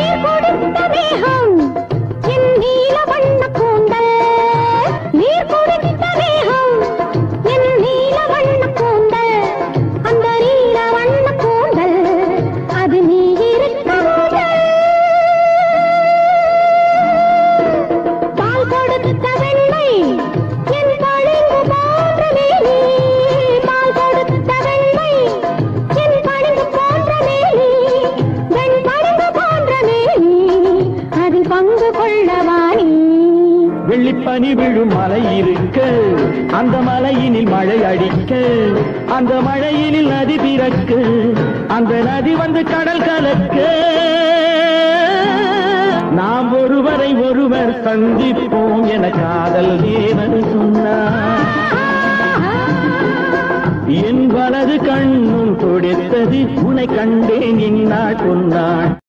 வெள்ளிப்பனி விழும் மலை இருக்க அந்த மலையினில் மழை அடிக்க அந்த மழையினில் நதி பிறக்க அந்த நதி வந்து கடல் கலக்க நாம் ஒருவரை ஒருவர் சந்திப்போம் என காதல் தேவன் சொன்னார். என் வலது கண்ணும் தொடுத்தது உன்னை கண்டேன் இந்நாள் சொன்னாள்.